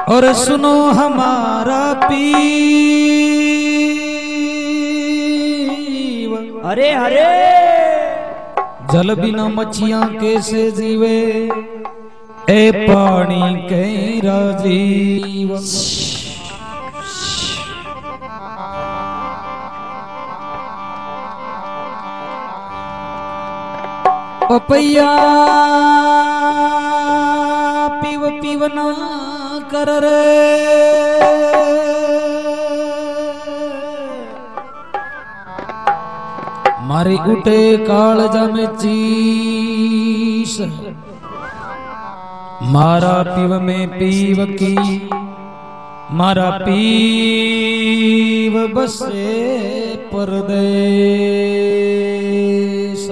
और सुनो हमारा पीव। अरे अरे जल बिना मच्छियां कैसे जीवे, ए पानी कैरा जीव। पपैया पीव पीव ना कर रे, मारी उठे कालजा में चीस। मारा पीव में पीव की, मारा पीव बसे परदेस।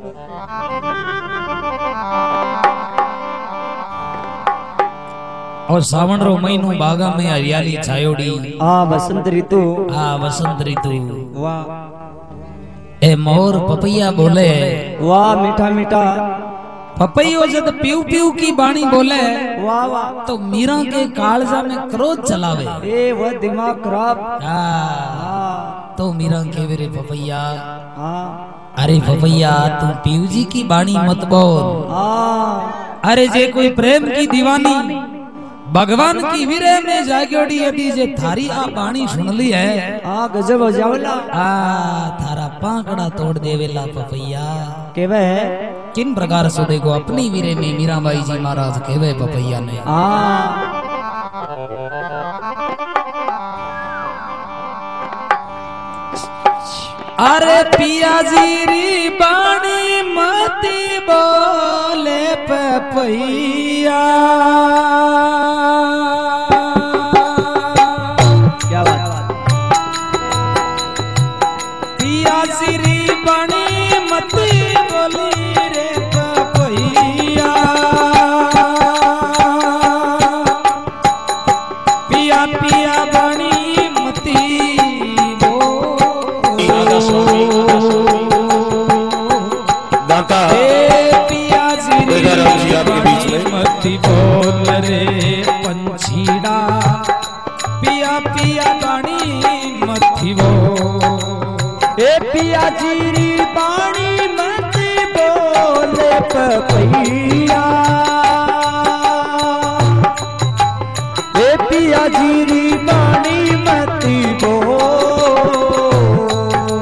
और सावन रो महीनो बागा में हरियाली छायोड़ी। बसंत ऋतु। बसंत ऋतु। वाह ए मोर पपैया बोले, वाह मीठा मीठा पपैयो जब पीऊ पीऊ की बाणी बोले, वाह वाह तो मीरा के कालजा में क्रोध चलावे। ए वह दिमाग खराब। तो मीरा के रे पपैया, हाँ अरे पपैया तू पीऊ जी की बाणी मत बोल। अरे जे कोई प्रेम की दीवानी भगवान की विरह में जागोड़ी यदि जे थारी आ बाणी सुन ली है, गजब हो जावला। थारा पाकड़ा तोड़ देवेला पपैया। केवे है किन प्रकार से देखो अपनी विरह में मीराबाई जी महाराज केवे पपैया ने। अरे पिया जी री बाणी मती बोले पपैया। क्या बात। पिया जी री बाणी मती बोली रे पपैया। पिया पिया बाणी मती मती बोल रे पंछीड़ा। पिया पिया बाणी मती बोल, ए पिया जीरी बाणी मती बोले पपैया। ए पिया जीरी बाणी मती बोल,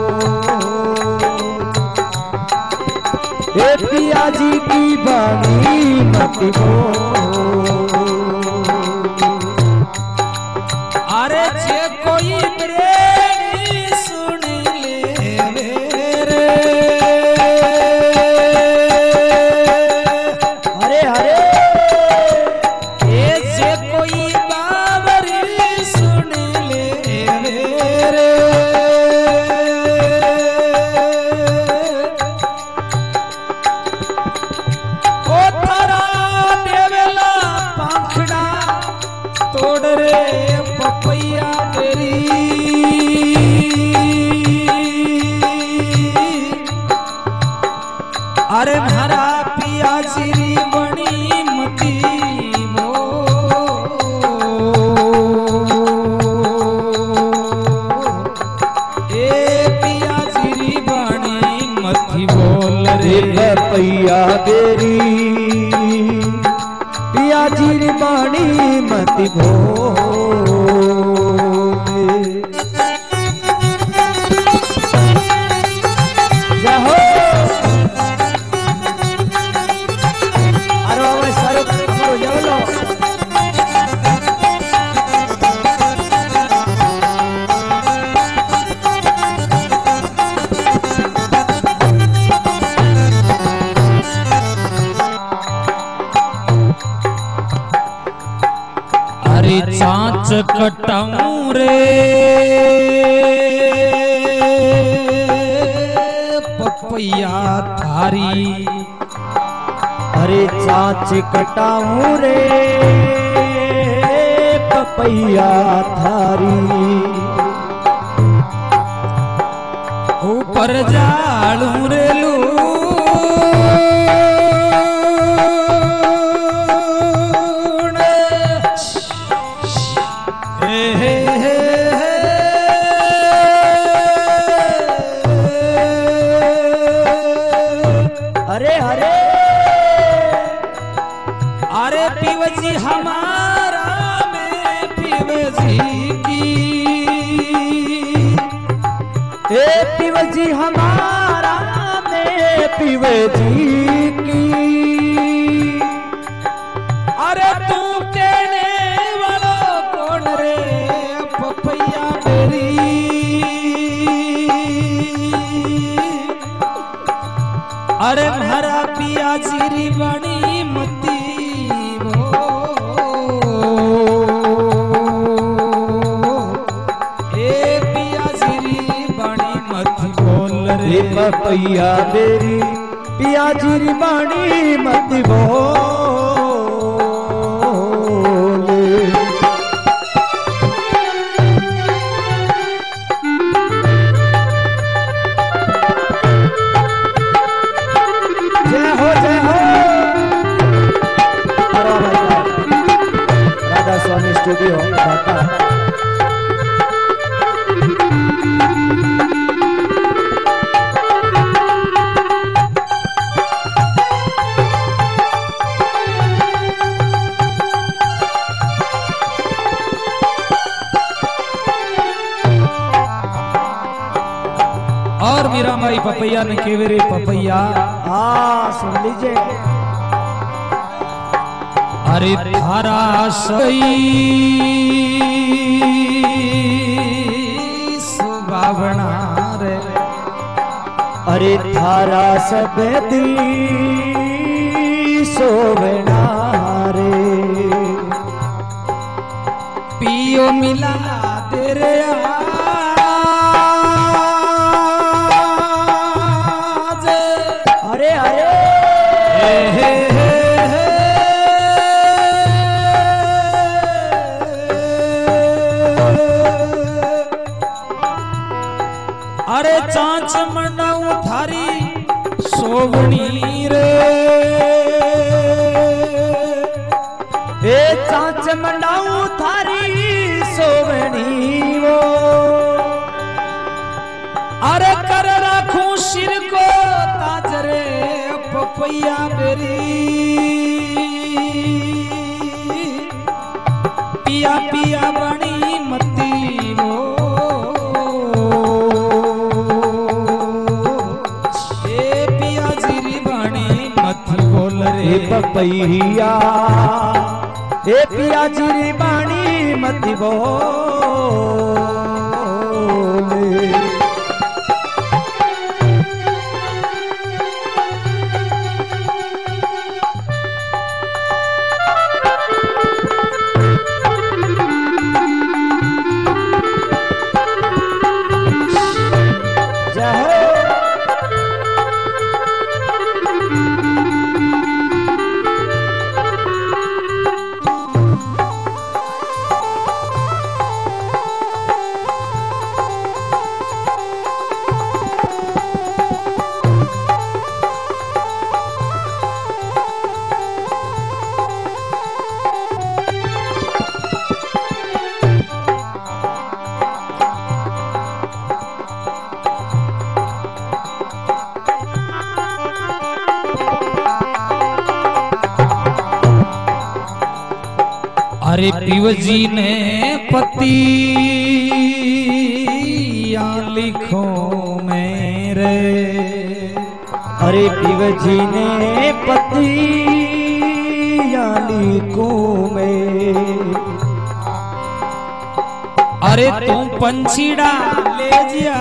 ए पिया जी की बाणी मती बोल। अरे जे कोई प्रेमी सुन ले रे। अरे अरे जे कोई बावरी सुन ले रे। ओ थारा देवेला पाखड़ा तोड़ रे पपैया तेरी। अरे मारा पिया जीरी बनी मती बो। ए पिया जीरी बनी मती बोल रे पपैया तेरी। पिया जीरी बाणी मती बोल। जाहो अरे बाबा सारो हो जावलो। अरे चाँच कटाऊं रे पपैया थारी। अरे चाँच कटाऊं रे पपैया थारी। ऊपर जालू रे लू ए पीवे जी हमारा ने पीवे जी की। अरे तू कहने वालो कौन रे पपैया मेरी। अरे मारा पिया जीरी बनी मती पपैया मेरी पिया जी बाणी मत बोले। जय हो जय हो राधा स्वामी स्टूडियो ढाका। और मेरा माई पपैया ने केवरे पपैया सुन लीजिए। अरे थारा सई सुबावना रे। अरे थारा सबदी सोवना रे। पियो मिला दे रे अरे अरे अरे चांच मंडाऊ थारी सोवनी रे। ए चांच मंडाऊ थारी सोवनी वो। अरे कर राखूं सिर को ताज रे पपैया मेरी। पिया पिया बनी मती वो। ए पिया जीरी बनी मती बोल रे पपैया। ए पिया जी बाणी मत बोले। अरे पिवजी ने पति लिखो मेरे। अरे पिवजी ने पति लिखो में। अरे तू पंछीड़ा ले जा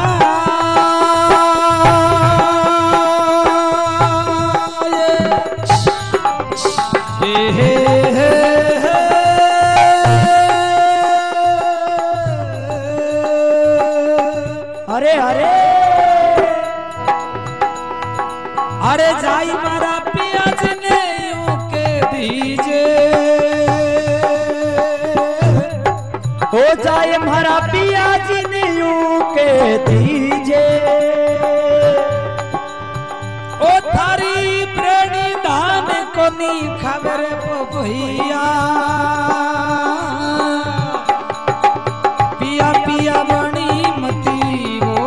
अरे अरे अरे जाई मारा पियाज ने यूं के दीजे। हो जाए हमारा पियाज ने यूं के दीजे। ओ थारी प्रेणी धान कोनी खबर भैया। पिया पिया बनी मती वो।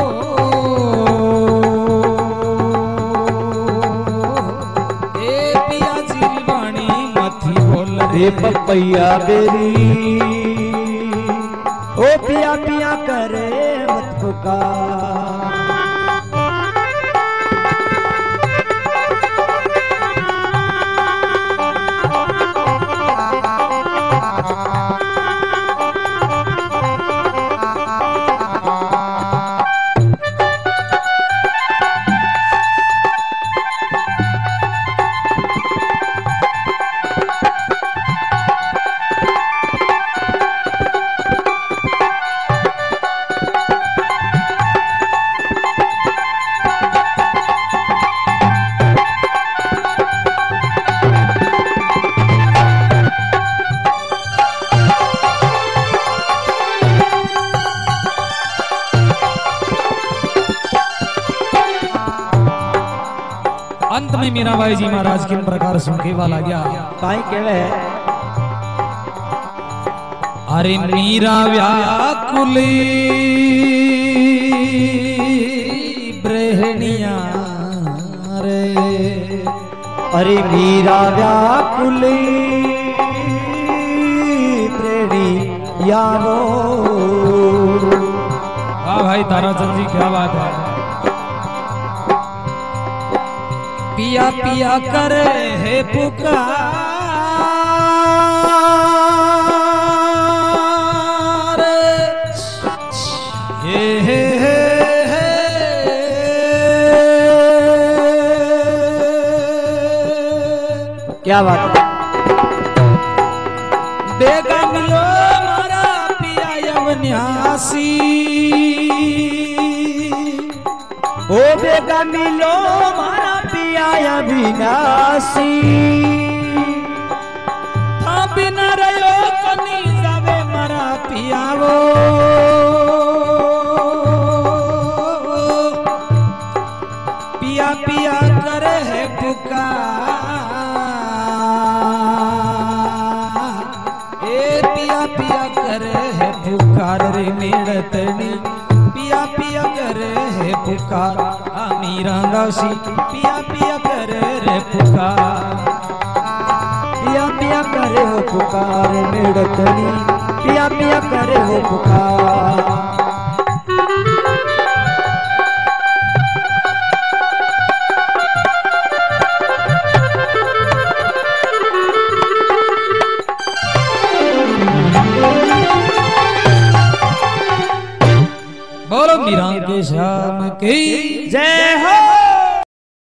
ए पिया जी बनी मती बोल रे पपैया बेरी। ओ पिया पिया करे मत पुकार। अंत में मीराबाई जी महाराज किन प्रकार सुनके वाला गया काई केवे अरे मीरा व्याकुली ब्रहणिया रे अरे मीरा व्याकुली ब्रहणिया वो। वाह भाई ताराचंद जी क्या बात है। पिया पिया करे है पुकार हे क्या बात है। बेगा मिलो मारा पिया यवन्यासी ओ बेगा मिलो मारा पिया अविनाशी। हाँ बिना रयो कनी जावे मारा पियावो पिया पिया करे है पुकार ए पिया पिया करे है पुकार रे मेड़तनी पिया पिया करे है पुकार मीरा दासी पिया पिया करे रे पुकार पिया पिया करे हो पुकार मेड़तनी पिया पिया करे हो पुकार। बोलो मीरा के श्याम की जय हो।